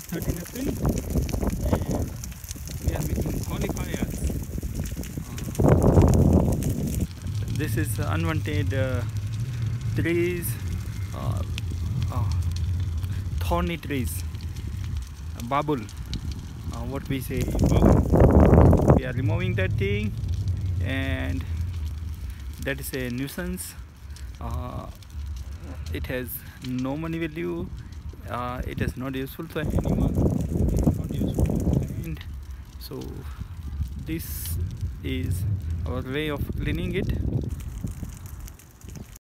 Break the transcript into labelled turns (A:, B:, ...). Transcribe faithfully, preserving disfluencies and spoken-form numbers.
A: thirteen April, and we are making qualifiers. Uh, this is unwanted uh, trees, uh, uh, thorny trees, uh, bubble, uh, what we say bubble. We are removing that thing, and that is a nuisance. Uh, it has no money value. Uh, it is not useful to animal. It is not useful to plant. So this is our way of cleaning it.